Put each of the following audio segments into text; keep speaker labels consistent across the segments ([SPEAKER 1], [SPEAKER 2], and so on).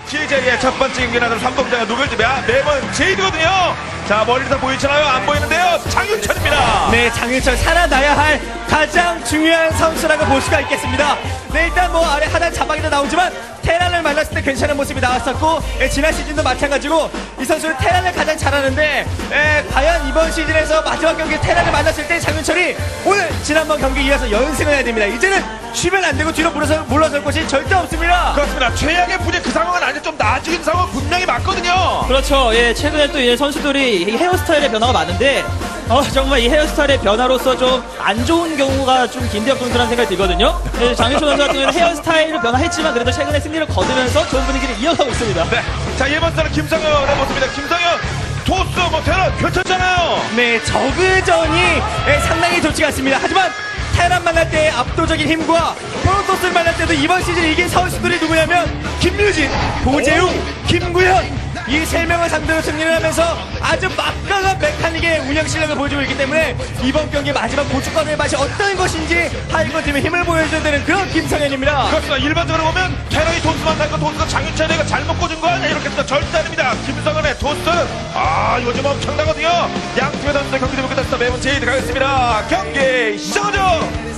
[SPEAKER 1] CJ의 첫 번째 경기 나는 삼성자가 누굴지 매번 제이드거든요. 자, 멀리서 보이시나요? 안 보이는데요. 장윤철입니다.
[SPEAKER 2] 네, 장윤철 살아나야 할 가장 중요한 선수라고 볼 수가 있겠습니다. 네, 일단 뭐 아래 하단 자막에도 나오지만 테란을 만났을 때 괜찮은 모습이 나왔었고, 지난 시즌도 마찬가지고 이 선수는 테란을 가장 잘하는데, 과연 이번 시즌에서 마지막 경기 테란을 만났을 때 장윤철이 오늘 지난번 경기 이어서 연승을 해야 됩니다. 이제는 쉬면 안 되고 뒤로 물러설 곳이 절대 없습니다.
[SPEAKER 1] 그렇습니다. 최악의 분이 그 상황은 아니죠. 좀 나아진 상황은 분명히 맞거든요.
[SPEAKER 3] 그렇죠. 예, 최근에 또 선수들이 이 헤어스타일의 변화가 많은데, 정말 이 헤어스타일의 변화로서 좀 안 좋은 경우가 좀 김대엽 선수라는 생각이 들거든요. 예, 장윤철 선수 같은 경우는 헤어스타일을 변화했지만 그래도 최근에 승리를 거두면서 좋은 분위기를 이어가고 있습니다.
[SPEAKER 1] 네. 자, 1번 타는 김성현의 모습입니다. 김성현 토스 뭐 테란 괜찮잖아요.
[SPEAKER 2] 네, 저그전이 상당히 좋지가 않습니다. 하지만 테란 만날 때의 압도적인 힘과 프로토스를 만날 때도 이번 시즌 이긴 선수들이 누구냐면 김유진, 고재웅, 김구현, 이 세 명을 상대로 승리를 하면서 아주 막강한 메카닉의 운영 실력을 보여주고 있기 때문에 이번 경기 마지막 고춧가루의 맛이 어떤 것인지 하이퍼 팀의 힘을 보여줘야 되는 그런 김성현입니다.
[SPEAKER 1] 그렇습니다. 일반적으로 보면 테란이 토스 만나고 토스가 장윤철이가 잘못 꽂은 거 아니야 이렇게 해서 절대 아닙니다. 김성현의 토스, 이거 좀 엄청나거든요. 양팀의 선수들 경기 좀 끝났습니다. 매번 제이드 가겠습니다. 경기 시작하죠.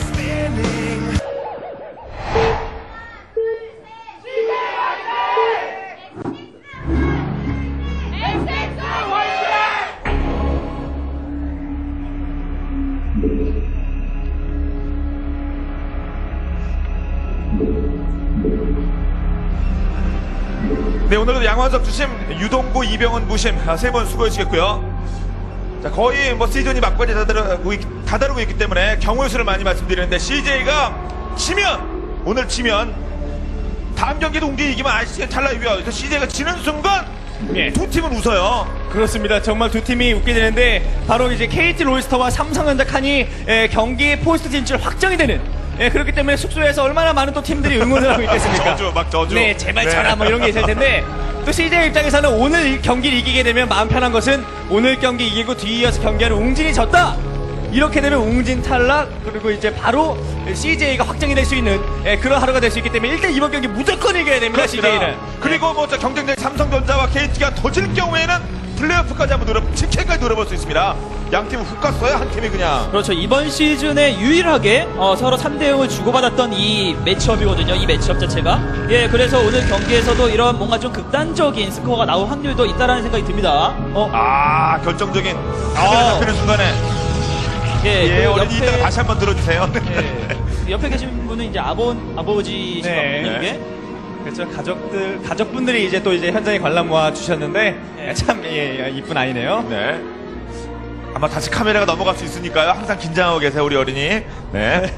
[SPEAKER 1] 네, 오늘도 양원석 주심, 유동구, 이병헌 부심 세 분 수고해주시겠고요. 자, 거의 뭐 시즌이 막바지 다다르고 있기 때문에 경우의 수를 많이 말씀드리는데, CJ가 오늘 치면 다음 경기도 웅진이 이기면 아시죠? 탈락이고요. 그래서 CJ가 지는 순간 두 팀은 웃어요.
[SPEAKER 2] 그렇습니다. 정말 두 팀이 웃게 되는데 바로 이제 KT 롤스터와 삼성전자 칸이 경기 포스트 진출 확정이 되는, 그렇기 때문에 숙소에서 얼마나 많은 또 팀들이 응원을 하고 있겠습니까?
[SPEAKER 1] 저주.
[SPEAKER 2] 네, 제발 쳐라 뭐 이런 게 있을 텐데, 또 CJ 입장에서는 오늘 경기를 이기게 되면 마음 편한 것은 오늘 경기 이기고 뒤이어서 경기하는 웅진이 졌다, 이렇게 되면 웅진 탈락, 그리고 이제 바로 CJ가 확정이 될 수 있는 그런 하루가 될 수 있기 때문에 일단 이번 경기 무조건 이겨야 됩니다. CJ는.
[SPEAKER 1] 그리고 뭐 경쟁자 삼성전자와 KT가 더 질 경우에는 플레이오프까지 한번 직행까지 노려볼 수 있습니다. 양 팀은 훅 갔어요. 한 팀이 그냥.
[SPEAKER 3] 그렇죠. 이번 시즌에 유일하게 서로 3대0을 주고받았던 이 매치업이거든요. 이 매치업 자체가. 예, 그래서 오늘 경기에서도 이런 뭔가 좀 극단적인 스코어가 나올 확률도 있다라는 생각이 듭니다.
[SPEAKER 1] 결정적인 카메라 잡히는 순간에.
[SPEAKER 3] 예,
[SPEAKER 1] 어린이 이따가 다시 한번 들어주세요.
[SPEAKER 3] 예, 옆에 계신 분은 이제 아버지시거든요, 이게.
[SPEAKER 2] 그렇죠. 가족분들이 이제 또 이제 현장에 관람 와 주셨는데, 참, 이쁜 아이네요.
[SPEAKER 1] 네. 아마 다시 카메라가 넘어갈 수 있으니까요. 항상 긴장하고 계세요, 우리 어린이. 네.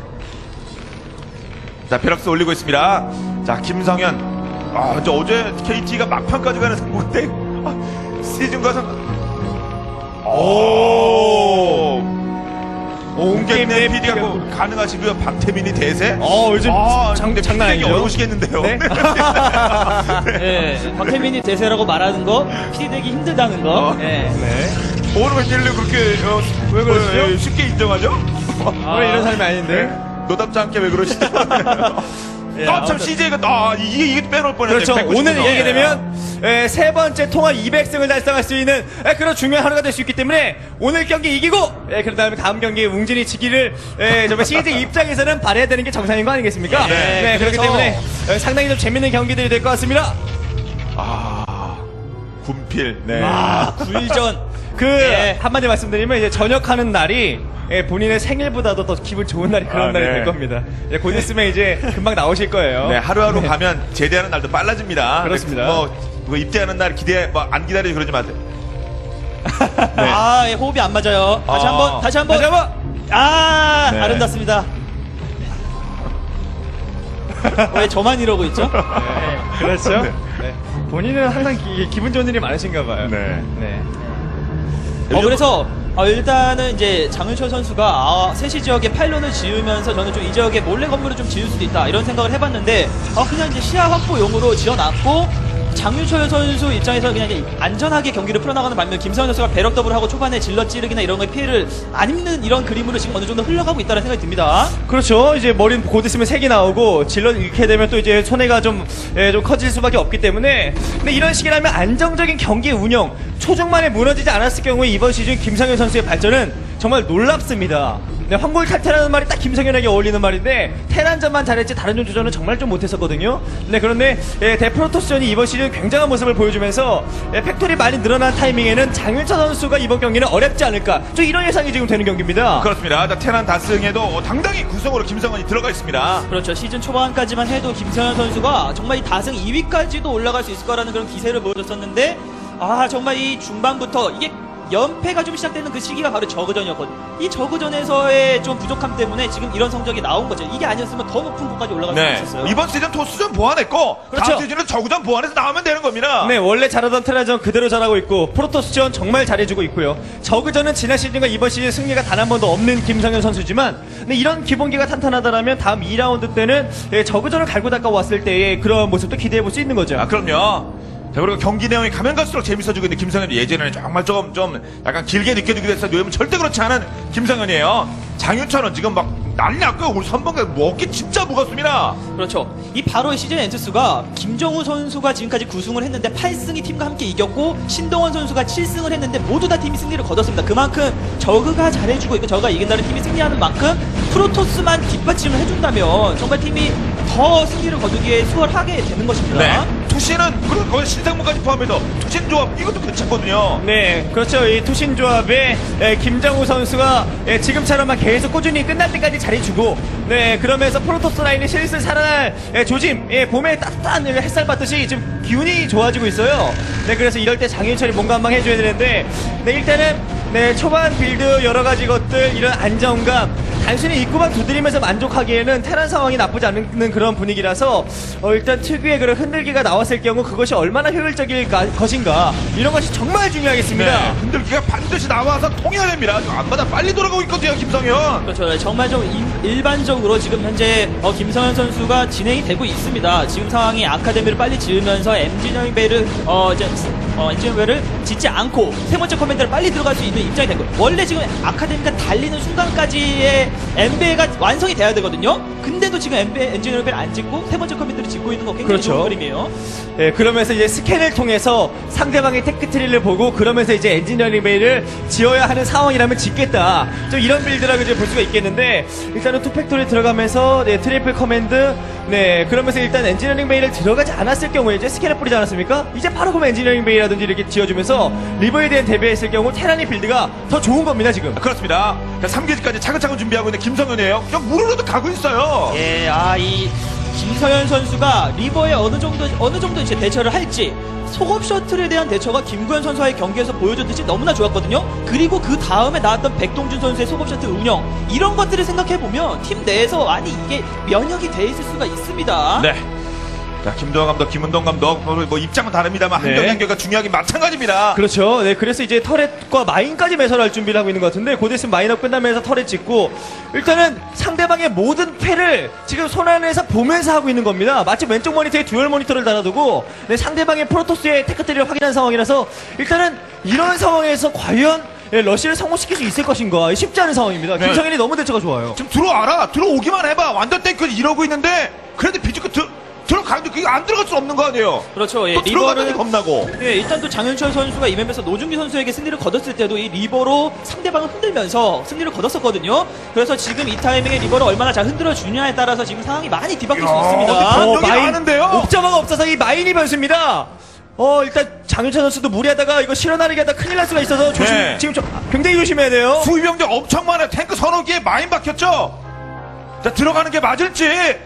[SPEAKER 1] 자, 베럭스 올리고 있습니다. 자, 김성현. 이제 어제 KT가 막판까지 가는 상황인데, 시즌 과정. 옹객내 PD가 뭐 가능하시고요. 박태민이 대세?
[SPEAKER 2] 요즘 장난 아니죠?
[SPEAKER 1] 어려우시겠는데요.
[SPEAKER 2] 네?
[SPEAKER 3] 네, 박태민이 대세라고 말하는 거, 피디되기 힘들다는 거.
[SPEAKER 2] 네.
[SPEAKER 1] 오늘 웬일로 그렇게
[SPEAKER 2] 왜 그러시죠?
[SPEAKER 1] 쉽게 인정하죠?
[SPEAKER 2] 원래 이런 사람이 아닌데.
[SPEAKER 1] 노답지 않게 왜 그러시죠? 참 CJ가 이게 빼놓을 뻔했네.
[SPEAKER 2] 그렇죠. 오늘 얘기게 되면 세 번째 통합 200승을 달성할 수 있는 그런 중요한 하루가 될 수 있기 때문에 오늘 경기 이기고, 그런 다음에 다음 경기에 웅진이 지기를 정말 CJ 입장에서는 바라야 되는 게 정상인 거 아니겠습니까?
[SPEAKER 3] 네,
[SPEAKER 2] 그렇기 때문에 상당히 좀 재밌는 경기들이 될 것 같습니다.
[SPEAKER 1] 군필. 네.
[SPEAKER 3] 굴전.
[SPEAKER 2] 한마디 말씀드리면 이제 전역하는 날이 본인의 생일보다도 더 기분 좋은 날이 그런 날이 될 겁니다. 곧 있으면 이제 금방 나오실 거예요.
[SPEAKER 1] 네, 하루하루 가면 제대하는 날도 빨라집니다.
[SPEAKER 2] 그렇습니다.
[SPEAKER 1] 뭐 입대하는 날 안 기다리지 그러지 마세요.
[SPEAKER 3] 예, 호흡이 안 맞아요. 다시 한번.
[SPEAKER 1] 네.
[SPEAKER 3] 아름답습니다. 왜 저만 이러고 있죠?
[SPEAKER 2] 그렇죠. 본인은 항상 기분 좋은 일이 많으신가 봐요.
[SPEAKER 3] 그래서 일단은 이제 장윤철 선수가 세시 지역에 파일론을 지으면서 저는 좀 이 지역에 몰래 건물을 좀 지을 수도 있다 이런 생각을 해봤는데 그냥 이제 시야 확보용으로 지어놨고 장윤철 선수 입장에서 그냥 안전하게 경기를 풀어나가는 반면 김성현 선수가 배럭 더블하고 초반에 질럿 찌르기나 이런 거에 피해를 안 입는 이런 그림으로 지금 어느 정도 흘러가고 있다는 생각이 듭니다.
[SPEAKER 2] 그렇죠. 이제 머리는 곧 있으면 색이 나오고 질럿 잃게 되면 또 이제 손해가 좀 커질 수밖에 없기 때문에 근데 이런 식이라면 안정적인 경기 운영 초중반에 무너지지 않았을 경우에 이번 시즌 김성현 선수의 발전은 정말 놀랍습니다. 네, 황골 탈퇴라는 말이 딱 김성현에게 어울리는 말인데 테란전만 잘했지 다른 전투전은 정말 좀 못했었거든요. 네, 그런데 대프로토스전이 이번 시즌 굉장한 모습을 보여주면서 팩토리 많이 늘어난 타이밍에는 장윤철 선수가 이번 경기는 어렵지 않을까 좀 이런 예상이 지금 되는 경기입니다.
[SPEAKER 1] 그렇습니다. 테란 다승에도 당당히 구성으로 김성현이 들어가 있습니다.
[SPEAKER 3] 그렇죠. 시즌 초반까지만 해도 김성현 선수가 정말 이 다승 2위까지도 올라갈 수 있을 거라는 그런 기세를 보여줬었는데 정말 이 중반부터 이게 연패가 좀 시작되는 그 시기가 바로 저그전이었거든요. 이 저그전에서의 좀 부족함 때문에 지금 이런 성적이 나온 거죠. 이게 아니었으면 더 높은 곳까지 올라갈 수 있었어요.
[SPEAKER 1] 이번 시즌 토스전 보완했고
[SPEAKER 2] 그렇죠.
[SPEAKER 1] 다음 시즌은 저그전 보완해서 나오면 되는 겁니다.
[SPEAKER 2] 네, 원래 잘하던 테라전 그대로 잘하고 있고 프로토스전 정말 잘해주고 있고요. 저그전은 지난 시즌과 이번 시즌 승리가 단 한 번도 없는 김성현 선수지만 근데 이런 기본기가 탄탄하다라면 다음 2라운드 때는 저그전을 갈고 닦아왔을 때의 그런 모습도 기대해볼 수 있는 거죠.
[SPEAKER 1] 그럼요. 자, 그리고 경기 내용이 가면 갈수록 재밌어지고 있는 김성현이 예전에는 정말 좀 약간 길게 느껴지기도 했어요. 요즘은 절대 그렇지 않은 김성현이에요. 장윤철은 지금 막 난리 났고요. 우리 선봉가 먹기 진짜 무겁습니다.
[SPEAKER 3] 그렇죠. 이 바로 시즌 엔트수가 김정우 선수가 지금까지 9승을 했는데 8승이 팀과 함께 이겼고 신동원 선수가 7승을 했는데 모두 다 팀이 승리를 거뒀습니다. 그만큼 저그가 잘해주고 있고 저그가 이긴다는 팀이 승리하는 만큼 프로토스만 뒷받침을 해준다면 정말 팀이 더 승리를 거두기에 수월하게 되는 것입니다.
[SPEAKER 1] 네. 투신은 그리고 거기 신상무까지 포함해서 투신 조합 이것도 괜찮거든요.
[SPEAKER 2] 네, 그렇죠. 이 투신 조합에 김정우 선수가 지금처럼만 계속 꾸준히 끝날 때까지 잘해주고, 네, 그러면서 프로토스 라인의 실수 살아날 조짐, 봄에 따뜻한 햇살 받듯이 지금 기운이 좋아지고 있어요. 네, 그래서 이럴 때 장윤철이 뭔가 한방 해줘야 되는데, 네, 일단은 초반 빌드 여러 가지 것들 이런 안정감 단순히 입구만 두드리면서 만족하기에는 테란 상황이 나쁘지 않은 그런 분위기라서 일단 특유의 그런 흔들기가 나왔을 경우 그것이 얼마나 효율적일 것인가 이런 것이 정말 중요하겠습니다.
[SPEAKER 1] 네, 흔들기가 반드시 나와서 통해야 됩니다. 앞마다 빨리 돌아가고 있거든요, 김성현.
[SPEAKER 3] 그렇죠. 정말 좀 일반적으로 지금 현재 김성현 선수가 진행이 되고 있습니다. 지금 상황이 아카데미를 빨리 지으면서 엔지니어링 베이를 엔지니어링 베이를 짓지 않고 세 번째 커맨드를 빨리 들어갈 수 있는 입장이 된 거예요. 원래 지금 아카데미가 달리는 순간까지의 엠베가 완성이 돼야 되거든요. 근데도 지금 엔지니어링 베이를 안 짓고 세 번째 커맨드를 짓고 있는 거 굉장히
[SPEAKER 2] 그렇죠.
[SPEAKER 3] 좋은 그림이에요.
[SPEAKER 2] 네, 그러면서 이제 스캔을 통해서 상대방의 테크트리를 보고 그러면서 이제 엔지니어링 베이를 지어야 하는 상황이라면 짓겠다. 좀 이런 빌드라고 이제 볼 수가 있겠는데 일단은 투팩토리 들어가면서 트리플 커맨드 그러면서 일단 엔지니어링 베이를 들어가지 않았을 경우에 이제 스캔을 뿌리지 않았습니까? 이제 바로 그럼 엔지니어링 베이라든지 이렇게 지어주면서 리버에 대한 대비했을 경우 테란의 빌드가 더 좋은 겁니다 지금.
[SPEAKER 1] 그렇습니다. 3개지까지 차근차근 준비하고 있는 김성현이에요. 그냥 무료로도 가고 있어요.
[SPEAKER 3] 예, 이 김성현 선수가 리버에 어느 정도 이제 대처를 할지 속업 셔틀에 대한 대처가 김구현 선수와의 경기에서 보여줬듯이 너무나 좋았거든요. 그리고 그 다음에 나왔던 백동준 선수의 속업 셔틀 운영 이런 것들을 생각해 보면 팀 내에서 이게 면역이 돼 있을 수가 있습니다.
[SPEAKER 1] 네. 자, 김도환 감독, 김은동 감독, 뭐 입장은 다릅니다만 한경 연결가 중요하긴 마찬가지입니다.
[SPEAKER 2] 그렇죠. 네, 그래서 이제 터렛과 마인까지 매설할 준비를 하고 있는 것 같은데 곧 있으면 마인업 끝나면서 터렛 짓고 일단은 상대방의 모든 패를 지금 손안에서 보면서 하고 있는 겁니다. 마치 왼쪽 모니터에 듀얼 모니터를 달아두고 상대방의 프로토스의 테크트리를 확인한 상황이라서 일단은 이런 상황에서 과연 러시를 성공시킬 수 있을 것인가 쉽지 않은 상황입니다.
[SPEAKER 1] 네.
[SPEAKER 2] 김성현이 너무 대처가 좋아요.
[SPEAKER 1] 지금 들어오기만 해봐. 완전 탱크 이러고 있는데 그래도 비집고 들어가는데 그게 안 들어갈 수 없는 거 아니에요?
[SPEAKER 3] 그렇죠. 예,
[SPEAKER 1] 또 들어가는 겁나고.
[SPEAKER 3] 예, 일단 또 장윤철 선수가 이 맵에서 노준기 선수에게 승리를 거뒀을 때도 이 리버로 상대방을 흔들면서 승리를 거뒀었거든요. 그래서 지금 이 타이밍에 리버를 얼마나 잘 흔들어 주냐에 따라서 지금 상황이 많이 뒤바뀔 수 있습니다.
[SPEAKER 1] 여기 많은데요?
[SPEAKER 2] 옵저버가 없어서 이 마인이 변수입니다. 일단 장윤철 선수도 무리하다가 이거 실어나르게 하다 큰일 날 수가 있어서 지금 굉장히 조심해야 돼요.
[SPEAKER 1] 수비병력 엄청 많아요. 탱크 서너 개에 마인 박혔죠? 자, 들어가는 게 맞을지.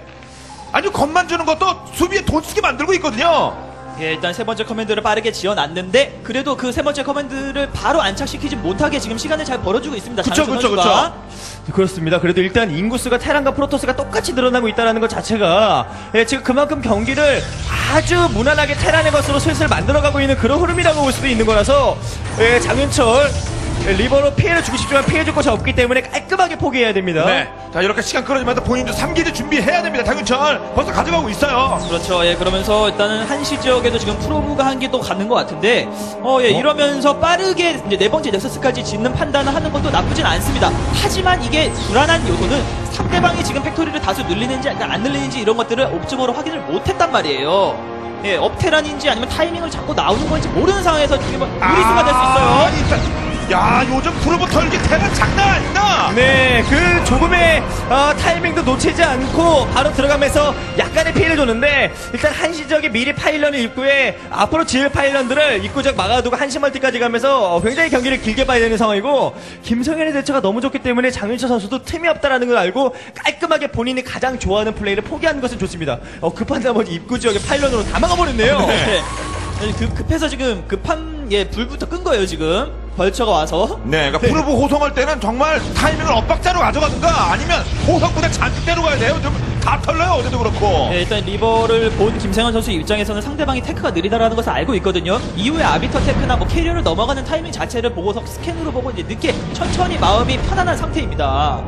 [SPEAKER 1] 아니, 겁만 주는 것도 수비에 돈 쓰게 만들고 있거든요.
[SPEAKER 3] 예, 일단 세 번째 커맨드를 빠르게 지어놨는데 그래도 그 세 번째 커맨드를 바로 안착시키지 못하게 지금 시간을 잘 벌어주고 있습니다.
[SPEAKER 1] 그쵸.
[SPEAKER 2] 그렇습니다. 그래도 일단 인구수가 테란과 프로토스가 똑같이 늘어나고 있다는 것 자체가 지금 그만큼 경기를 아주 무난하게 테란의 것으로 슬슬 만들어가고 있는 그런 흐름이라고 볼 수도 있는 거라서 장윤철 리버로 피해를 주고 싶지만 피해줄 것이 없기 때문에 깔끔하게 포기해야 됩니다.
[SPEAKER 1] 네. 자, 이렇게 시간 끌어지면서 본인도 3기를 준비해야 됩니다. 장윤철 벌써 가져가고 있어요.
[SPEAKER 3] 그렇죠. 예, 그러면서 일단은 한시 지역에도 지금 프로브가 한 개 또 가는 것 같은데, 예, 이러면서 빠르게 이제 네 번째 넥서스까지 짓는 판단을 하는 것도 나쁘진 않습니다. 하지만 이게 불안한 요소는 상대방이 지금 팩토리를 다수 늘리는지 안 늘리는지 이런 것들을 옵저버로 확인을 못했단 말이에요. 예, 업테란인지 아니면 타이밍을 잡고 나오는 건지 모르는 상황에서 지금 무리수가 될 수 있어요.
[SPEAKER 1] 야, 요즘 프로브 털기 테란 장난 아니다.
[SPEAKER 2] 네, 그 조금의 타이밍도 놓치지 않고 바로 들어가면서 약간의 피해를 줬는데 일단 한시 지역에 미리 파일런을 입구에 앞으로 지을 파일런들을 입구 지역 막아두고 한시 멀티까지 가면서 굉장히 경기를 길게 봐야 되는 상황이고 김성현의 대처가 너무 좋기 때문에 장윤철 선수도 틈이 없다라는 걸 알고 깔끔하게 본인이 가장 좋아하는 플레이를 포기하는 것은 좋습니다. 급한 나머지 입구 지역에 파일런으로 다 막아버렸네요.
[SPEAKER 3] 네. 급해서 지금 급한 불부터 끈 거예요 지금. 벌처가 와서.
[SPEAKER 1] 네, 그러니까 프로브 호송할 때는 정말 타이밍을 엇박자로 가져가든가 아니면 호송보다 잔뜩 때려가야 돼요. 좀 다 털려요, 어제도 그렇고.
[SPEAKER 3] 네, 일단 리버를 본 김상현 선수 입장에서는 상대방이 테크가 느리다라는 것을 알고 있거든요. 이후에 아비터 테크나 뭐 캐리어를 넘어가는 타이밍 자체를 보고서 스캔으로 보고 이제 늦게 천천히 마음이 편안한 상태입니다.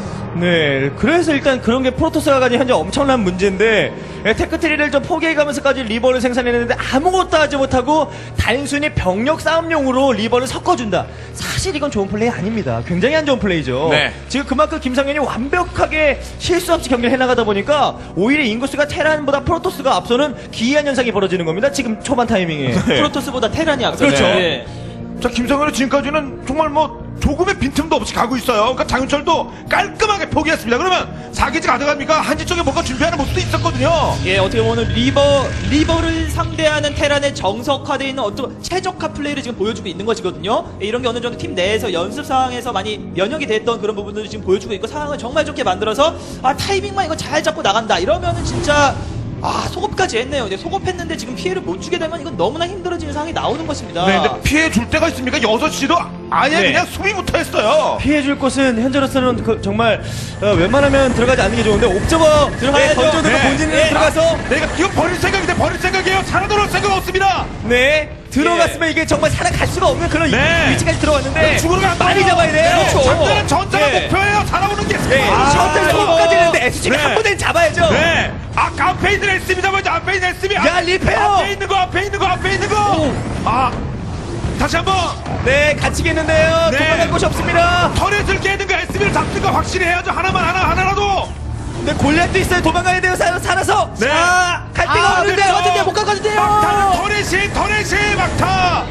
[SPEAKER 2] 네, 그래서 일단 그런 게 프로토스가 가진 현재 엄청난 문제인데 테크트리를 좀 포기해가면서까지 리버를 생산해냈는데 아무것도 하지 못하고 단순히 병력 싸움용으로 리버를 섞어준다. 사실 이건 좋은 플레이 아닙니다. 굉장히 안 좋은 플레이죠.
[SPEAKER 1] 네.
[SPEAKER 2] 지금 그만큼 김상현이 완벽하게 실수 없이 경기를 해나가다 보니까 오히려 인구수가 테란보다 프로토스가 앞서는 기이한 현상이 벌어지는 겁니다. 지금 초반 타이밍에.
[SPEAKER 3] 프로토스보다 테란이 앞서.
[SPEAKER 2] 그렇죠.
[SPEAKER 3] 네.
[SPEAKER 1] 자, 김성현은 지금까지는 정말 뭐 조금의 빈틈도 없이 가고 있어요. 그러니까 장윤철도 깔끔하게 포기했습니다. 그러면 4기지 가져갑니까? 한지 쪽에 뭔가 준비하는 모습도 있었거든요.
[SPEAKER 3] 예, 어떻게 보면 리버를 상대하는 테란의 정석화되어 있는 어떤 최적화 플레이를 지금 보여주고 있는 것이거든요. 예, 이런 게 어느 정도 팀 내에서 연습 상황에서 많이 면역이 됐던 그런 부분들을 지금 보여주고 있고 상황을 정말 좋게 만들어서 타이밍만 이거 잘 잡고 나간다. 이러면은 진짜 소급까지 했네요. 근데 소급했는데 지금 피해를 못 주게 되면 이건 너무나 힘들어지는 상황이 나오는 것입니다.
[SPEAKER 1] 네, 근데 피해 줄 때가 있습니까? 6시도 아예
[SPEAKER 2] 네.
[SPEAKER 1] 그냥 수비부터 했어요.
[SPEAKER 2] 피해줄 곳은 현재로서는 정말 웬만하면 들어가지 않는 게 좋은데 옵저버
[SPEAKER 3] 들어가야죠.
[SPEAKER 2] 던져두고
[SPEAKER 1] 네.
[SPEAKER 2] 본진으로
[SPEAKER 3] 네.
[SPEAKER 2] 들어가서
[SPEAKER 1] 내가 이거 버릴 생각인데 버릴 생각이에요. 살아 돌아올 생각 없습니다.
[SPEAKER 2] 네 들어갔으면 이게 정말 살아갈 수가 없는 그런
[SPEAKER 1] 네.
[SPEAKER 2] 위치까지 들어왔는데
[SPEAKER 1] 죽으러 간
[SPEAKER 2] 많이
[SPEAKER 1] 거예요.
[SPEAKER 2] 잡아야 돼요.
[SPEAKER 1] 네, 전자는 전자가
[SPEAKER 2] 네.
[SPEAKER 1] 목표예요. 살아오는 게.
[SPEAKER 2] 셔틀 소금까지 했는데 SG가
[SPEAKER 1] 네.
[SPEAKER 2] 한 번에 잡아야죠.
[SPEAKER 1] 네. 앞에이드를 했습니다. 먼저 앞에이드 했으면.
[SPEAKER 2] 야, 리페어.
[SPEAKER 1] 앞에 있는 거. 다시 한번.
[SPEAKER 2] 네 갇히겠는데요.
[SPEAKER 1] 네.
[SPEAKER 2] 도망갈 곳이 없습니다.
[SPEAKER 1] 터렛을 깨는 거 SB를 잡는 거 확실히 해야죠. 하나라도.
[SPEAKER 2] 네 골리앗도 있어요. 도망가야 돼요. 살아서.
[SPEAKER 1] 네.
[SPEAKER 2] 갈 데가 없는데
[SPEAKER 1] 그렇죠.
[SPEAKER 2] 어딘데 못 가거든요.
[SPEAKER 1] 막타는 터렛이 막타.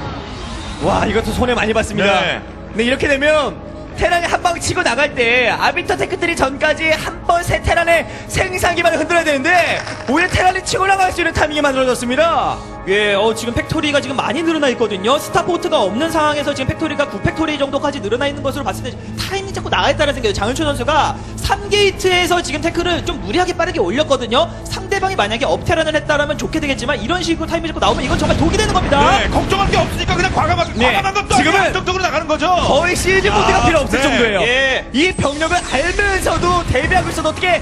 [SPEAKER 2] 와 이것도 손해 많이 봤습니다.
[SPEAKER 1] 네.
[SPEAKER 2] 네 이렇게 되면 테란이 한 방 치고 나갈 때 아비터 테크트리 전까지 한 번 새 테란의 생산 기반을 흔들어야 되는데 오히려 테란이 치고 나갈 수 있는 타이밍이 만들어졌습니다.
[SPEAKER 3] 예, 지금 팩토리가 지금 많이 늘어나 있거든요. 스타포트가 없는 상황에서 지금 팩토리가 9팩토리 정도까지 늘어나 있는 것으로 봤을 때 타이밍 잡고 나가겠다는 생각이에요. 장윤철 선수가 3게이트에서 지금 태클을 좀 무리하게 빠르게 올렸거든요. 상대방이 만약에 업테란을 했다라면 좋게 되겠지만 이런 식으로 타이밍 잡고 나오면 이건 정말 독이 되는 겁니다.
[SPEAKER 1] 네, 걱정할 게 없으니까 그냥 과감한 것도
[SPEAKER 2] 지금은
[SPEAKER 1] 안정적으로 나가는 거죠.
[SPEAKER 2] 거의 시리즈 모드가 필요 없을
[SPEAKER 1] 네.
[SPEAKER 2] 정도예요.
[SPEAKER 3] 예.
[SPEAKER 2] 이 병력을 알면서도 대비하고 있어도 어떻게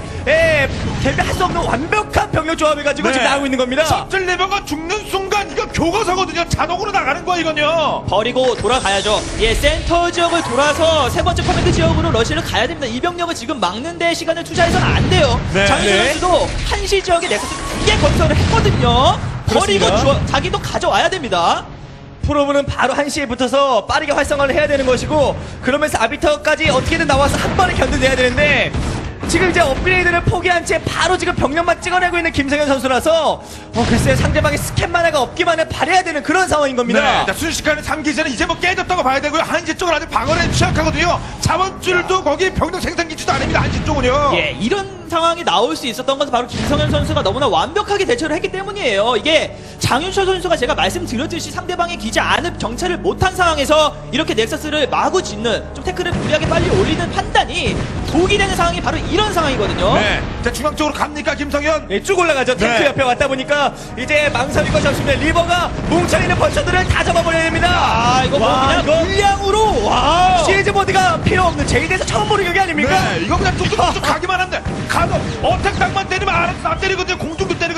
[SPEAKER 2] 대비할 수 없는 완벽한 병력 조합을 가지고 지금 나오고 있는 겁니다.
[SPEAKER 1] 셔틀 레버가 죽는 순간 이거 교과서거든요. 자동으로 나가는 거야 이건요.
[SPEAKER 3] 버리고 돌아가야죠. 예, 센터 지역을 돌아서 세 번째 커맨드 지역으로 러시를 가야 됩니다. 이 병력을 지금 막는데 시간을 투자해서는 안 돼요.
[SPEAKER 1] 네.
[SPEAKER 3] 장윤철
[SPEAKER 2] 네.
[SPEAKER 3] 선수도 한시 지역에 넥서스 2개 건설을 했거든요. 버리고
[SPEAKER 2] 그렇습니다.
[SPEAKER 3] 자기도 가져와야 됩니다.
[SPEAKER 2] 프로브는 바로 한시에 붙어서 빠르게 활성화를 해야 되는 것이고 그러면서 아비터까지 어떻게든 나와서 한 번에 견뎌내야 되는데 지금 이제 업그레이드를 포기한 채 바로 지금 병력만 찍어내고 있는 김성현 선수라서 글쎄 상대방의 스캔만 하가 없기만 해 발해야 되는 그런 상황인 겁니다.
[SPEAKER 1] 네, 자, 순식간에 3기전은 이제 뭐 깨졌다고 봐야 되고요. 한지 쪽은 아직 방어에 취약하거든요. 자원줄도 거기 병력 생산기지도 아닙니다. 한지 쪽은요.
[SPEAKER 3] 예, 이런 상황이 나올 수 있었던 것은 바로 김성현 선수가 너무나 완벽하게 대처를 했기 때문이에요. 이게 장윤철 선수가 제가 말씀드렸듯이 상대방의 기지 안을 정찰을 못한 상황에서 이렇게 넥서스를 마구 짓는 좀 태클을 무리하게 빨리 올리는 판단이 독이 되는 상황이 바로 이런 상황이거든요.
[SPEAKER 1] 네, 자 중앙 쪽으로 갑니까 김성현?
[SPEAKER 2] 예, 쭉 올라가죠. 탱크
[SPEAKER 1] 네.
[SPEAKER 2] 옆에 왔다 보니까 이제 망설일 것이 없습니다. 리버가 뭉쳐있는 벌처들을 다 잡아버려야 됩니다.
[SPEAKER 3] 이거 뭐
[SPEAKER 2] 와,
[SPEAKER 3] 그냥
[SPEAKER 2] 이거
[SPEAKER 3] 물량으로 와.
[SPEAKER 2] 시리즈 모드가 필요 없는 제이드에서 처음 보는 경기 아닙니까?
[SPEAKER 1] 네, 이거 그냥 뚝뚝뚝 가기만 하면 돼. 가서 어택 땅만 때리면 알아서 안 때리거든요. 공중도 때리고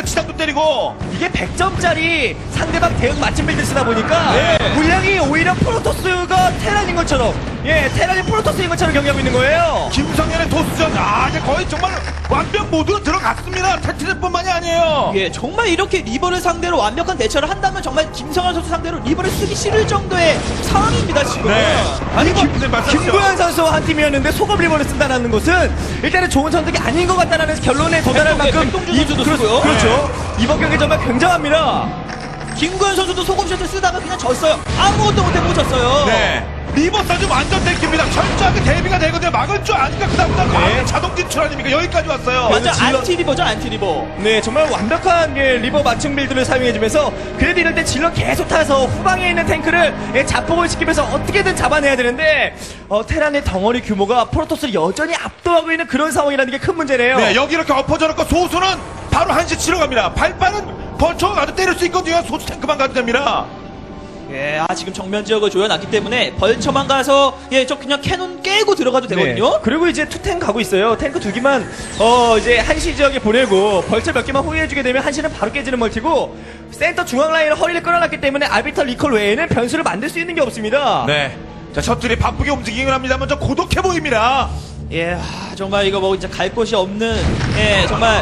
[SPEAKER 1] 치장도 때리고.
[SPEAKER 2] 이게 100점짜리 상대방 대응 맞춤 빌드 쓰다 보니까
[SPEAKER 1] 네.
[SPEAKER 2] 물량이 오히려 프로토스가 테란인 것처럼 테란이 프로토스인 것처럼 경기하고 있는 거예요.
[SPEAKER 1] 김성현의 토스전, 이제 거의 정말 완벽 모드로 들어갔습니다. 테트리뿐만이 아니에요.
[SPEAKER 3] 예, 정말 이렇게 리버를 상대로 완벽한 대처를 한다면 정말 김성현 선수 상대로 리버를 쓰기 싫을 정도의 상황입니다, 지금.
[SPEAKER 1] 네.
[SPEAKER 2] 아니
[SPEAKER 1] 말씀하시죠.
[SPEAKER 2] 김구현 선수와 한 팀이었는데 소급 리버를 쓴다는 것은 일단은 좋은 선택이 아닌 것 같다는 결론에 도달할 만큼
[SPEAKER 3] 백동준 선수도 쓰고요.
[SPEAKER 2] 그렇죠. 이번 경기 정말 굉장합니다.
[SPEAKER 3] 김구현 선수도 소금샷을 쓰다가 그냥 졌어요. 아무것도 못해보고 졌어요.
[SPEAKER 1] 네. 리버 사주 완전 땡깁니다. 철저하게 대비가 되거든요. 막을 줄 아니까 그다음부터 자동 진출 아닙니까? 여기까지 왔어요.
[SPEAKER 3] 완전
[SPEAKER 2] 질러-
[SPEAKER 3] 안티리버죠, 안티리버.
[SPEAKER 2] 네, 정말 완벽한 리버 맞춤 빌드를 사용해주면서 그래도 이럴 때 질러 계속 타서 후방에 있는 탱크를 자폭을 시키면서 어떻게든 잡아내야 되는데 테란의 덩어리 규모가 프로토스를 여전히 압도하고 있는 그런 상황이라는 게 큰 문제네요.
[SPEAKER 1] 네, 여기 이렇게 엎어져놓고 소수는 바로 한시 치러 갑니다. 발빠른 벌처가 가도 때릴 수 있거든요. 소수 탱크만 가도 됩니다.
[SPEAKER 3] 예, 지금 정면 지역을 조여놨기 때문에 벌처만 가서 저 그냥 캐논 깨고 들어가도 되거든요.
[SPEAKER 2] 네. 그리고 이제 투탱 가고 있어요. 탱크 2기만 이제 한시 지역에 보내고 벌처 몇 개만 호위해주게 되면 한시는 바로 깨지는 멀티고 센터 중앙 라인을 허리를 끌어놨기 때문에 아비터 리콜 외에는 변수를 만들 수 있는 게 없습니다.
[SPEAKER 1] 네. 자, 셔틀이 바쁘게 움직이긴 합니다만 좀 고독해 보입니다.
[SPEAKER 3] 예, 정말 이거 뭐 이제 갈 곳이 없는 정말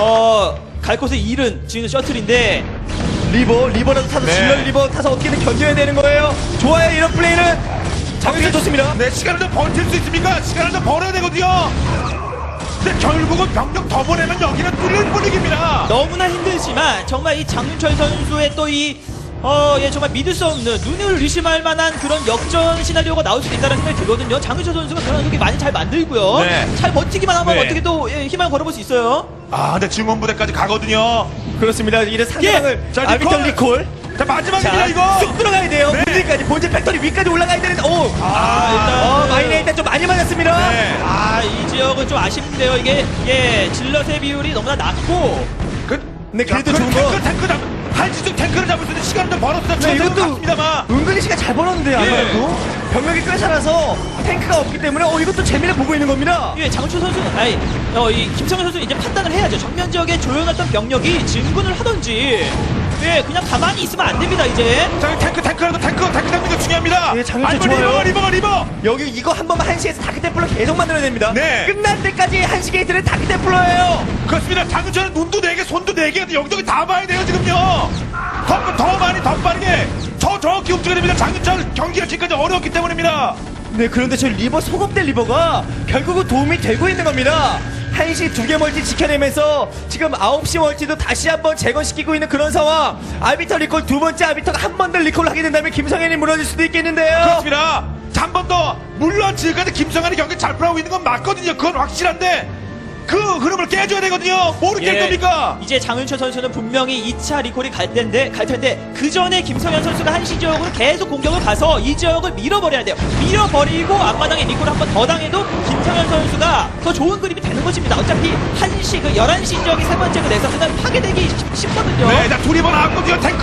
[SPEAKER 3] 갈 곳을 잃은 지금 셔틀인데
[SPEAKER 2] 리버라도 타서
[SPEAKER 1] 네.
[SPEAKER 2] 질러 리버 타서 어떻게든 견뎌야 되는 거예요. 좋아요, 이런 플레이는 장비가 좋습니다.
[SPEAKER 1] 네, 시간을 좀 버틸 수 있습니까? 시간을 좀 벌어야 되거든요. 근데 결국은 병력 더 보내면 여기는 뚫릴 분위기입니다.
[SPEAKER 3] 너무나 힘들지만 정말 이 장윤철 선수의 또 이 정말 믿을 수 없는 눈을 의심할 만한 그런 역전 시나리오가 나올 수도 있다는 생각이 들거든요. 장윤철 선수가 그런 경기 많이 잘 만들고요.
[SPEAKER 1] 네.
[SPEAKER 3] 잘 버티기만 하면
[SPEAKER 1] 네.
[SPEAKER 3] 어떻게 또 희망을 걸어볼 수 있어요.
[SPEAKER 1] 근데 증원부대까지 가거든요.
[SPEAKER 2] 그렇습니다. 이래 상대방을
[SPEAKER 1] 자,
[SPEAKER 2] 아비터 리콜.
[SPEAKER 1] 자, 마지막입니다,
[SPEAKER 2] 자,
[SPEAKER 1] 이거.
[SPEAKER 2] 쑥 들어가야 돼요.
[SPEAKER 1] 네.
[SPEAKER 2] 본진까지 본진 팩토리 위까지 올라가야 되는데
[SPEAKER 3] 일단
[SPEAKER 2] 마이네 일단 좀 많이 맞았습니다.
[SPEAKER 1] 네.
[SPEAKER 3] 이 지역은 좀 아쉽네요. 이게 질럿의 비율이 너무나 낮고
[SPEAKER 2] 네, 그래도
[SPEAKER 1] 자,
[SPEAKER 2] 좋은 거.
[SPEAKER 1] 탱크 잡 한시중 탱크를 잡을 수 있는 시간을 좀 벌었어요.
[SPEAKER 2] 네,
[SPEAKER 1] 이것도
[SPEAKER 2] 이것도
[SPEAKER 1] 맞습니다만.
[SPEAKER 2] 은근히 시간 잘 벌었는데요.
[SPEAKER 1] 예.
[SPEAKER 2] 아무래도 병력이 꽤 살아서 탱크가 없기 때문에 이것도 재미를 보고 있는 겁니다.
[SPEAKER 3] 장윤철 선수는 이 김성현 선수는 이제 판단을 해야죠. 정면 지역에 조여놨던 병력이 진군을 하던지 그냥 가만히 있으면 안 됩니다. 이제
[SPEAKER 1] 자, 탱크라도 탱크 잡는 게 중요합니다.
[SPEAKER 2] 예, 장윤철
[SPEAKER 1] 아니면
[SPEAKER 2] 좋아요.
[SPEAKER 1] 리버.
[SPEAKER 2] 여기 이거 한 번만 한시에서 다크템플러 계속 만들어야 됩니다.
[SPEAKER 1] 네.
[SPEAKER 2] 끝날 때까지 한시 게이트는 다크템플러예요.
[SPEAKER 1] 그렇습니다. 장윤철은 눈도 4개, 손도 4개, 여기저기 다 봐야 돼요, 지금요. 더 많이, 더 빠르게, 더 정확히 움직여야 됩니다. 장윤철 경기가 지금까지 어려웠기 때문입니다.
[SPEAKER 2] 네, 그런데 저 리버 소급된 리버가 결국은 도움이 되고 있는 겁니다. 한시 2개 멀티 지켜내면서 지금 9시 멀티도 다시 한번 재건시키고 있는 그런 상황. 아비터 리콜 두 번째 아비터가 한 번 더 리콜을 하게 된다면 김성현이 무너질 수도 있겠는데요.
[SPEAKER 1] 그렇습니다. 자, 한 번 더, 물론 지금까지 김성환이 경기 잘 풀어가고 있는 건 맞거든요. 그건 확실한데, 그 흐름을 깨줘야 되거든요. 뭐를 깰 겁니까?
[SPEAKER 3] 이제 장윤철 선수는 분명히 2차 리콜이 갈 텐데 그 전에 김성현 선수가 한시 지역으로 계속 공격을 가서 이 지역을 밀어버려야 돼요. 밀어버리고 앞마당에 리콜을 한 번 더 당해도 김성현 선수가 더 좋은 그림이 되는 것입니다. 어차피 한시 11시 지역이 세 번째 그 내선은 파괴되기 쉽거든요.
[SPEAKER 1] 네, 자, 둘이 번 나왔거든요. 탱크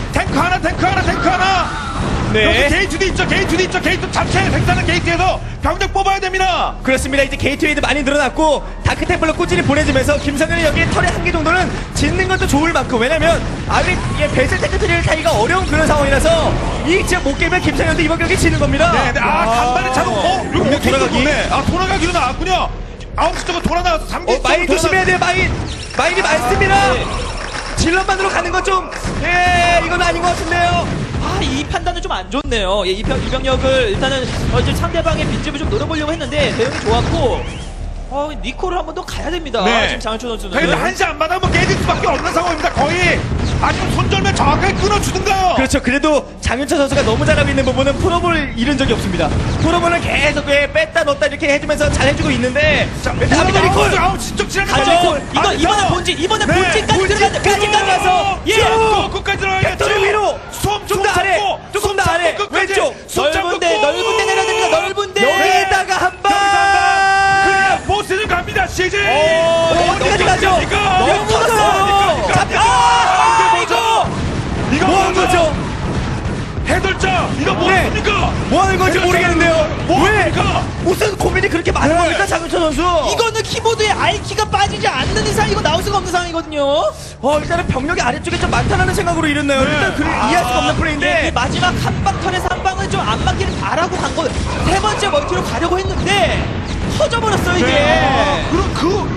[SPEAKER 1] 하나.
[SPEAKER 2] 네.
[SPEAKER 1] 여기 게이트도 있죠. 게이트 자체 생산한 게이트에서 병력 뽑아야 됩니다.
[SPEAKER 2] 그렇습니다. 이제 게이트웨이도 많이 늘어났고 다크템플러 꾸준히 보내주면서 김성현이 여기에 털에 한 개 정도는 짓는 것도 좋을 만큼, 왜냐면 아직 배슬 테크트리를 타기가 어려운 그런 상황이라서 이 지역 못 깨면 김성현도 이번 경기 지는 겁니다.
[SPEAKER 1] 네, 간만에 자동,
[SPEAKER 2] 병력 돌아가기.
[SPEAKER 1] 네, 돌아가기로 나왔군요. 9시 쪽으로 돌아 나와서 3개.
[SPEAKER 2] 마인 조심해야 돼요. 마인이 많습니다. 질럿만으로 가는 건 좀 이건 아닌 것 같은데요.
[SPEAKER 3] 이 판단은 좀 안 좋네요. 이 병력을 일단은 이제 상대방의 빈집을 좀 노려보려고 했는데 대응이 좋았고 니코를 한 번 더 가야 됩니다.
[SPEAKER 1] 네.
[SPEAKER 3] 지금 장윤철 선수는.
[SPEAKER 1] 그래서 한시 안 받아면 깨질 수밖에 없는 상황입니다. 거의. 아니면 손절면 정확하게 끊어주든가요.
[SPEAKER 2] 그렇죠. 그래도 장윤철 선수가 너무 잘하고 있는 부분은 프로볼 잃은 적이 없습니다. 프로볼은 계속 뺐다 넣었다 이렇게 해주면서 잘해주고 있는데
[SPEAKER 1] 아무리 콜 아우 진짜 지나는
[SPEAKER 3] 가죠. 이번에 본진까지 들어가까지 가서
[SPEAKER 1] 끝까지 들어가야죠.
[SPEAKER 2] 팩토리 위로
[SPEAKER 1] 좀
[SPEAKER 2] 더 아래 조금 더 아래 왼쪽
[SPEAKER 3] 넓은데 내려야 됩니다. 넓은데
[SPEAKER 2] 여기다가 한방
[SPEAKER 1] 그래 보스는 갑니다. CJ
[SPEAKER 2] 어디까지 가죠?
[SPEAKER 3] 너무 커졌어요.
[SPEAKER 1] 이거
[SPEAKER 2] 뭐한 거죠?
[SPEAKER 1] 해돌 벌자 이거 뭐합니까?
[SPEAKER 2] 뭐 하는 건지 모르겠는데요.
[SPEAKER 1] 뭐
[SPEAKER 2] 왜?
[SPEAKER 1] 합니까?
[SPEAKER 2] 무슨 고민이 그렇게 많은
[SPEAKER 1] 네.
[SPEAKER 2] 겁니까, 장윤철 선수?
[SPEAKER 3] 이거는 키보드에 R키가 빠지지 않는 이상 이거 나올 수가 없는 상황이거든요.
[SPEAKER 2] 일단은 병력이 아래쪽에 좀 많다는 생각으로 이랬나요?
[SPEAKER 1] 네.
[SPEAKER 2] 일단 이해할 수가 없는 플레이인데.
[SPEAKER 3] 네, 그 마지막 한방 턴에서 한 방은 좀 안 맞기를 바라고 간 거. 세 번째 멀티로 가려고 했는데 터져버렸어요 이게.
[SPEAKER 1] 네. 그럼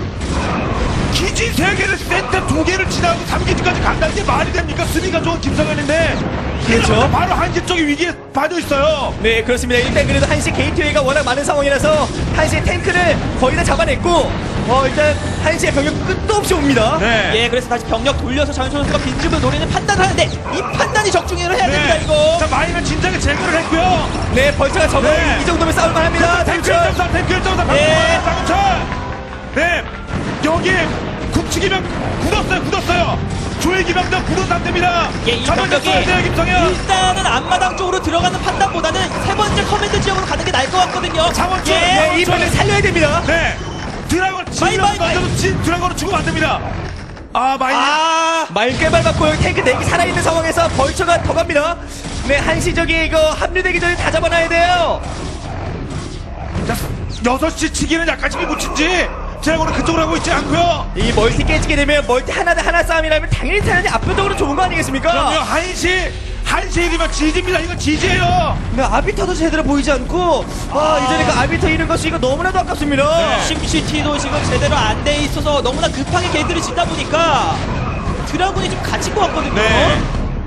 [SPEAKER 1] 기지 3개를 센터 2개를 지나고 3기지까지 간다는 게 말이 됩니까? 수비가 좋은 김성현인데
[SPEAKER 2] 그렇죠.
[SPEAKER 1] 바로 한시 쪽이 위기에 빠져 있어요.
[SPEAKER 2] 네, 그렇습니다. 일단 그래도 한시 게이트웨이가 워낙 많은 상황이라서 한시의 탱크를 거의 다 잡아냈고 일단 한시의 병력 끝도 없이 옵니다.
[SPEAKER 1] 네.
[SPEAKER 3] 예, 그래서 다시 병력 돌려서 장윤철 선수가 빈집을 노리는 판단을 하는데 이 판단이 적중을 해야 됩니다 이거.
[SPEAKER 1] 자, 마인은 진작에 제거를 했고요.
[SPEAKER 2] 네, 벌처가 적어
[SPEAKER 1] 네.
[SPEAKER 2] 이 정도면 싸울만 합니다.
[SPEAKER 1] 탱크
[SPEAKER 2] 장윤철.
[SPEAKER 1] 1.4, 탱크 1.4,
[SPEAKER 3] 네.
[SPEAKER 1] 장윤철. 네, 여기 국치기병 굳었어요. 조혜기병도 굳은 상태입니다.
[SPEAKER 3] 예, 이
[SPEAKER 1] 저번에
[SPEAKER 3] 병력이
[SPEAKER 1] 써야 돼요, 김성현.
[SPEAKER 3] 일단은 앞마당 쪽으로 들어가는 판단보다는 세 번째 커맨드 지역으로 가는 게 나을 것 같거든요.
[SPEAKER 1] 장원철.
[SPEAKER 3] 예.
[SPEAKER 2] 네, 이 병력 살려야 됩니다.
[SPEAKER 1] 네, 드라곤
[SPEAKER 3] 마이, 마이,
[SPEAKER 1] 치면 드라곤을 주고 안 됩니다. 마인.
[SPEAKER 2] 말개발 받고 탱크 4개 살아있는 상황에서 벌처가 더 갑니다. 네, 한시적이 이거 합류되기 전에 다 잡아놔야 돼요.
[SPEAKER 1] 자, 6시 치기는 약간 힘이 묻힌지 드라곤은 그쪽으로 하고 있지 않고요.
[SPEAKER 2] 이 멀티 깨지게 되면 멀티 하나 대 하나 싸움이라면 당연히 테란이 압도적으로 좋은 거 아니겠습니까?
[SPEAKER 1] 그럼요, 한시 1이면 지지입니다. 이건 지지예요.
[SPEAKER 2] 네, 아비터도 제대로 보이지 않고 이전에 그 아비터 잃은 것이 이거 너무나도 아깝습니다.
[SPEAKER 1] 네.
[SPEAKER 3] 심시티도 지금 제대로 안 돼 있어서 너무나 급하게 개들을 짓다 보니까 드라군이 좀 갇힌 것 같거든요.
[SPEAKER 1] 네.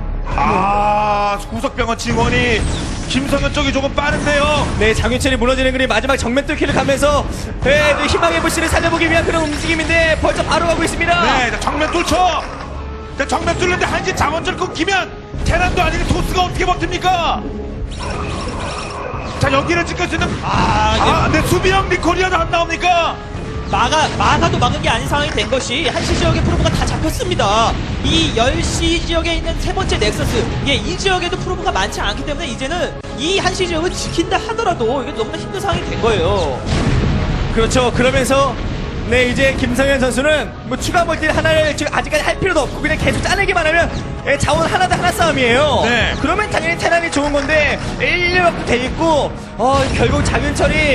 [SPEAKER 1] 구석병원 증원이 김성현 쪽이 조금 빠른데요.
[SPEAKER 2] 네, 장윤철이 무너지는 그림 마지막 정면 뚫기를 가면서 희망의 불씨를 살려보기 위한 그런 움직임인데 벌써 바로 가고 있습니다.
[SPEAKER 1] 네, 자, 정면 뚫죠. 자, 정면 뚫는데 한시 장원철 끊기면 테란도 아니고 토스가 어떻게 버팁니까? 자, 여기를 지킬 수 있는 네, 수비형 리콜이라도 안 나옵니까?
[SPEAKER 3] 마가도 막은 게 아닌 상황이 된 것이 한시 지역의 프로브가 다 잡혔습니다. 이 10시 지역에 있는 세 번째 넥서스, 이 지역에도 프로브가 많지 않기 때문에 이제는 이 한시 지역을 지킨다 하더라도 이게 너무나 힘든 상황이 된 거예요.
[SPEAKER 2] 그렇죠. 그러면서 네, 이제 김성현 선수는 뭐 추가 멀티 하나를 지금 아직까지 할 필요도 없고 그냥 계속 짜내기만 하면 자원 하나 대 하나 싸움이에요.
[SPEAKER 1] 네.
[SPEAKER 2] 그러면 당연히 테란이 좋은 건데 1-1밖에 돼 있고 결국 장윤철이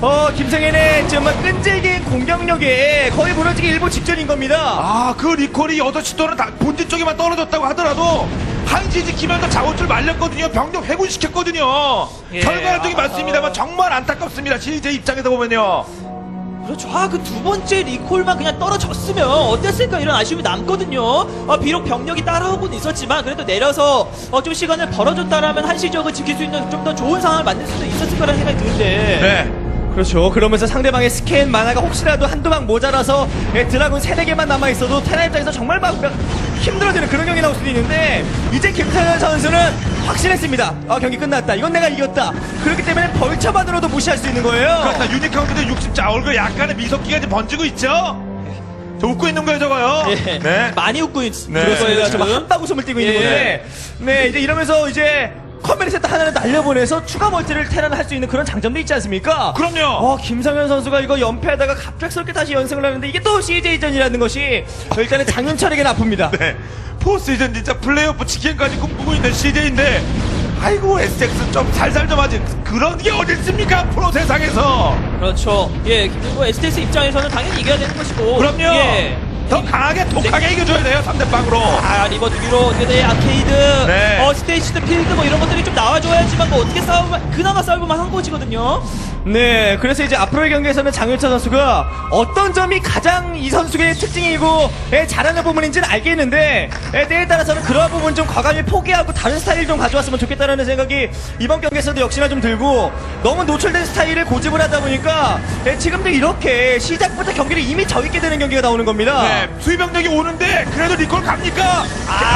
[SPEAKER 2] 김성현의 정말 끈질긴 공격력에 거의 무너지기 일보 직전인 겁니다.
[SPEAKER 1] 그 리콜이 8시 또는 본진 쪽에만 떨어졌다고 하더라도 한시 지키면서 자원줄 말렸거든요. 병력 회군시켰거든요.
[SPEAKER 3] 예.
[SPEAKER 1] 결과적이 맞습니다만 정말 안타깝습니다. CJ 입장에서 보면요.
[SPEAKER 3] 그렇죠. 그 두 번째 리콜만 그냥 떨어졌으면 어땠을까 이런 아쉬움이 남거든요. 비록 병력이 따라오고는 있었지만 그래도 내려서 좀 시간을 벌어줬다라면 한시 지역을 지킬 수 있는 좀 더 좋은 상황을 만들 수도 있었을 거라는 생각이 드는데.
[SPEAKER 1] 네.
[SPEAKER 2] 그렇죠. 그러면서 상대방의 스캔 만화가 혹시라도 한두 방 모자라서 드라군 3-4개만 남아있어도 테란 입장에서 정말 막 힘들어지는 그런 경기 나올 수도 있는데 이제 김성현 선수는 확신했습니다. 경기 끝났다. 이건 내가 이겼다. 그렇기 때문에 벌처만으로도 무시할 수 있는 거예요.
[SPEAKER 1] 그렇다. 유니카운트도 60자 얼굴 약간의 미소기가 지금 번지고 있죠? 저 웃고 있는 거예요, 저거요?
[SPEAKER 3] 예.
[SPEAKER 1] 네.
[SPEAKER 3] 많이 웃고 있을
[SPEAKER 1] 네.
[SPEAKER 3] 거예요,
[SPEAKER 2] 정말
[SPEAKER 3] 지금.
[SPEAKER 2] 한방 웃음을 띄고 있는
[SPEAKER 3] 예.
[SPEAKER 2] 건데 네, 이제 이러면서 이제 커맨드 세트 하나를 날려보내서 추가 멀티를 테란을 할 수 있는 그런 장점도 있지 않습니까?
[SPEAKER 1] 그럼요.
[SPEAKER 2] 김성현 선수가 이거 연패하다가 갑작스럽게 다시 연승을 하는데 이게 또 CJ전이라는 것이 일단은 장윤철에게는 아픕니다.
[SPEAKER 1] 네. 포스이전 진짜 플레이오프 치킨까지 꿈꾸고 있는 CJ인데 아이고 SX 좀 살살 좀 하지 그런 게 어디 있습니까 프로 세상에서.
[SPEAKER 3] 그렇죠. 예, 그리고 STS 입장에서는 당연히 이겨야 되는 것이고.
[SPEAKER 1] 그럼요.
[SPEAKER 3] 예.
[SPEAKER 1] 더 강하게 독하게 이겨줘야 돼요 3대빵으로.
[SPEAKER 3] 리버 두기로 어떻게 아케이드,
[SPEAKER 1] 네.
[SPEAKER 3] 스테이시드 필드 뭐 이런 것들이 좀 나와줘야지만 뭐 어떻게 그나마 싸움만 한 것이거든요.
[SPEAKER 2] 네, 그래서 이제 앞으로의 경기에서는 장윤철 선수가 어떤 점이 가장 이 선수의 특징이고 잘하는 부분인지는 알겠는데 때에 따라서는 그러한 부분 좀 과감히 포기하고 다른 스타일을 좀 가져왔으면 좋겠다라는 생각이 이번 경기에서도 역시나 좀 들고 너무 노출된 스타일을 고집을 하다 보니까 지금도 이렇게 시작부터 경기를 이미 져있게 되는 경기가 나오는 겁니다.
[SPEAKER 1] 네. 수비병력이 오는데 그래도 리콜 갑니까?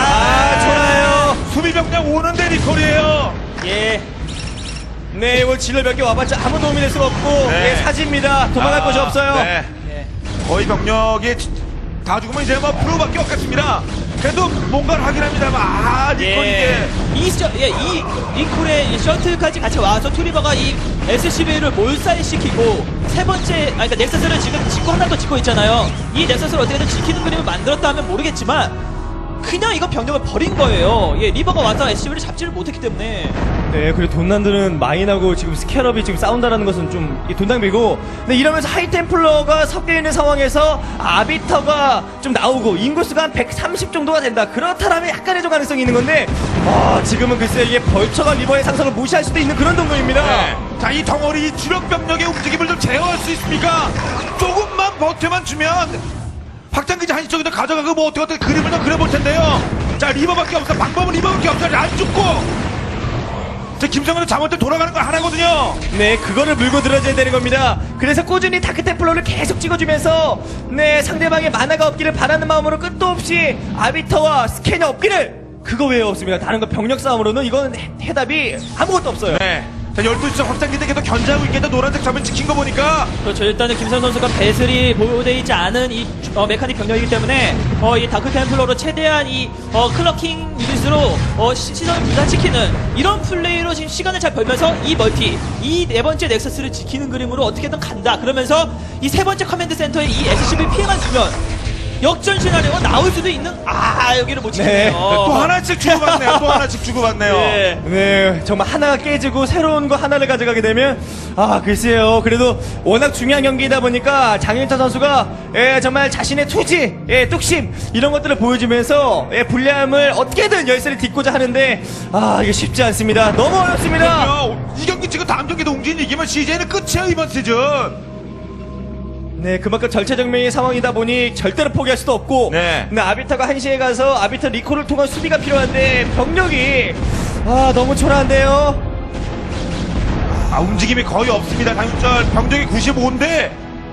[SPEAKER 2] 좋아요.
[SPEAKER 1] 수비병력 오는데 리콜이에요.
[SPEAKER 3] 예.
[SPEAKER 2] 네, 오늘 질러 몇 개 와봤자 아무 도움이 될 수가 없고
[SPEAKER 1] 네.
[SPEAKER 2] 사지입니다. 도망갈 곳이 없어요.
[SPEAKER 1] 네.
[SPEAKER 3] 예.
[SPEAKER 1] 거의 병력이 다 죽으면 이제 뭐 프로밖에 없겠습니다. 그래도 뭔가를 하긴 합니다만 리콜 이게
[SPEAKER 3] 이 리콜의 셔틀까지 같이 와서 투리버가 이 SCV를 몰살시키고 세 번째, 그러니까 넥서스를 지금 짓고 하나 더 짓고 있잖아요. 이 넥서스를 어떻게든 지키는 그림을 만들었다 하면 모르겠지만 그냥 이거 병력을 버린 거예요. 예, 리버가 와서 SCV를 잡지를 못했기 때문에.
[SPEAKER 2] 네, 그리고 돈난드는 마인하고 지금 스캐럽이 지금 싸운다라는 것은 좀 돈 낭비고, 근데 이러면서 하이템플러가 섞여 있는 상황에서 아비터가 좀 나오고 인구수가 한 130 정도가 된다. 그렇다면 약간의 좀 가능성이 있는 건데, 지금은 글쎄 이게 벌처가 리버의 상성을 무시할 수도 있는 그런 동료입니다.
[SPEAKER 1] 네. 자, 이 덩어리 이 주력 병력의 움직임을 좀 제어할 수 있습니까? 조금만 버텨만 주면 확장기지 한시 쪽에도 가져가고 뭐 어떻게 그림을 좀 그려볼 텐데요. 자, 리버밖에 없어. 방법은 리버밖에 없어. 안 죽고. 자, 김성현은 잠원대 돌아가는 거 하나거든요.
[SPEAKER 2] 네, 그거를 물고 들어줘야 되는 겁니다. 그래서 꾸준히 다크템플러를 계속 찍어주면서, 네, 상대방의 만화가 없기를 바라는 마음으로 끝도 없이 아비터와 스캔이 없기를, 그거 외에 없습니다. 다른 거 병력 싸움으로는 이건 해답이 아무것도 없어요.
[SPEAKER 1] 네. 자, 12시 확장기대 계속 견제하고 있겠다. 노란색 점을 지킨 거 보니까.
[SPEAKER 3] 그렇죠. 일단은 김선 선수가 배슬이 보호되어 있지 않은 이 메카닉 병력이기 때문에 이 다크 템플러로 최대한 이 클러킹 유닛으로 시선을 분산시키는 이런 플레이로 지금 시간을 잘 벌면서 이 멀티, 이 네 번째 넥서스를 지키는 그림으로 어떻게든 간다. 그러면서 이 세 번째 커맨드 센터에 이 SCV 피해만 주면 역전 시나리오가 나올 수도 있는 여기를 못 지키네요.
[SPEAKER 2] 네.
[SPEAKER 1] 또 하나씩 주고받네요. 또 하나씩 주고받네요.
[SPEAKER 3] 네.
[SPEAKER 2] 네, 정말 하나가 깨지고 새로운 거 하나를 가져가게 되면, 글쎄요. 그래도 워낙 중요한 경기이다 보니까 장윤철 선수가, 정말 자신의 투지, 뚝심, 이런 것들을 보여주면서, 불리함을 어떻게든 열쇠를 딛고자 하는데, 이게 쉽지 않습니다. 너무 어렵습니다.
[SPEAKER 1] 그럼요. 이 경기 지금 다음 경기도 웅진 이기면 CJ는 끝이에요, 이번 시즌.
[SPEAKER 2] 네, 그만큼 절체절명의 상황이다 보니 절대로 포기할 수도 없고,
[SPEAKER 1] 네.
[SPEAKER 2] 근데 아비터가 한시에 가서 아비터 리콜을 통한 수비가 필요한데, 병력이, 너무 초라한데요.
[SPEAKER 1] 움직임이 거의 없습니다. 장윤철 병력이 95인데.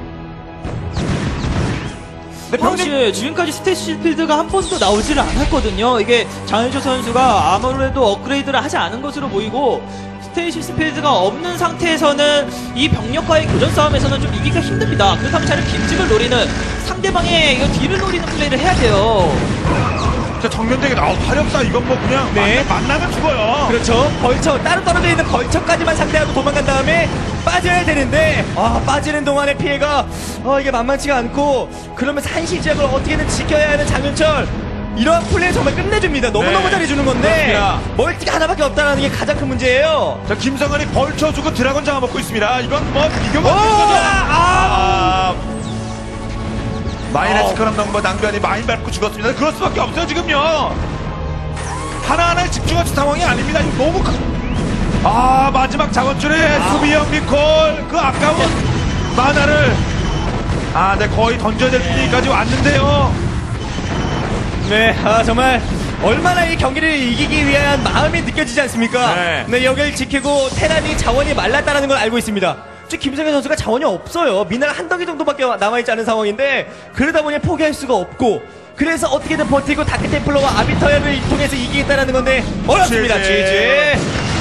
[SPEAKER 3] 사실 지금까지 스테이시 필드가 한 번도 나오지를 않았거든요. 이게 장윤철 선수가 아무래도 업그레이드를 하지 않은 것으로 보이고 스테이시스 필드가 없는 상태에서는 이 병력과의 교전 싸움에서는 좀 이기기가 힘듭니다. 그렇다면 차라리 빈집을 노리는 상대방의 이거 뒤를 노리는 플레이를 해야 돼요.
[SPEAKER 1] 자, 정면대게 화력사 이건 뭐 그냥
[SPEAKER 2] 네.
[SPEAKER 1] 만나면 죽어요.
[SPEAKER 2] 그렇죠. 벌처, 따로 떨어져 있는 벌처까지만 상대하고 도망간 다음에 빠져야 되는데, 빠지는 동안의 피해가, 이게 만만치가 않고, 그러면서 한시 지역을 어떻게든 지켜야 하는 장윤철. 이런 플레이 정말 끝내줍니다. 너무너무
[SPEAKER 1] 네.
[SPEAKER 2] 잘해주는 건데,
[SPEAKER 1] 그렇습니다.
[SPEAKER 2] 멀티가 하나밖에 없다는 게 가장 큰 문제예요.
[SPEAKER 1] 자, 김성현이 벌쳐 주고 드라곤 잡아먹고 있습니다. 이건 뭐 이겨만
[SPEAKER 2] 오!
[SPEAKER 1] 되는 거죠. 마이너스 크럼 넘버 낭비하니 마인 밟고 죽었습니다. 그럴 수밖에 없어요, 지금요. 하나하나에 집중할 상황이 아닙니다. 이거 너무 마지막 자원줄에 수비형 리콜, 그 아까운 만화를, 네, 거의 던져야 될 분위기까지 왔는데요.
[SPEAKER 2] 네, 정말 얼마나 이 경기를 이기기 위한 마음이 느껴지지 않습니까?
[SPEAKER 1] 네.
[SPEAKER 2] 여기를 지키고 테란이 자원이 말랐다는 걸 알고 있습니다. 지금 김성현 선수가 자원이 없어요. 미나라 한 덩이 정도밖에 남아있지 않은 상황인데, 그러다 보니 포기할 수가 없고, 그래서 어떻게든 버티고 다크템플러와 아비터를 통해서 이기겠다는 건데 어렵습니다. GG.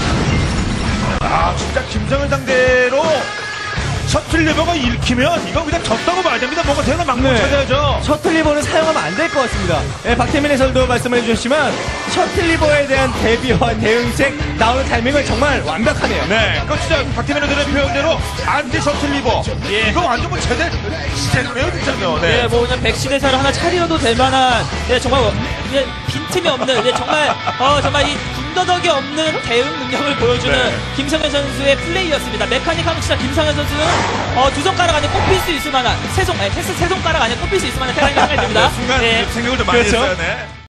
[SPEAKER 1] 진짜 김성현 상대로 셔틀 리버가 읽히면 이건 그냥 졌다고 봐야 됩니다. 뭔가 대단한 막문
[SPEAKER 2] 네.
[SPEAKER 1] 찾아야죠.
[SPEAKER 2] 셔틀리버는 사용하면 안 될 것 같습니다. 박태민 해설도 말씀해 주셨지만 셔틀리버에 대한 대비와 대응책 나오는 타이밍은 정말 완벽하네요.
[SPEAKER 1] 네, 그 진짜 박태민 의원의 표현대로 안티 셔틀 리버. 이거 완전 뭐 제대로요, 진짜요. 네.
[SPEAKER 3] 네, 뭐 그냥 백시대사를 하나 차려도 될 만한, 정말 빈틈이 없는, 정말 이 군더더기 없는 대응 능력을 보여주는
[SPEAKER 1] 네.
[SPEAKER 3] 김성현 선수의 플레이였습니다. 메카닉 하면 진짜 김성현 선수는 두 손가락 안에 꼽힐 수 있을 만한 세 손가락 안에 꼽힐 수 있을 만한 테란이 생각이 듭니다.
[SPEAKER 1] 순간
[SPEAKER 3] 네.
[SPEAKER 1] 생각을 좀 많이
[SPEAKER 2] 그렇죠.
[SPEAKER 1] 했어요. 네.